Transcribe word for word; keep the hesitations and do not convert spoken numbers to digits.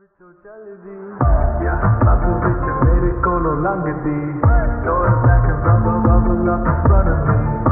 ਵਿੱਚੋਂ ਚੱਲਦੀ ਯਾ ਸੱਤ ਵਿੱਚ ਮੇਰੇ ਕੋਲੋਂ ਲੰਘਦੀ Door back and bubble bubble up in front of me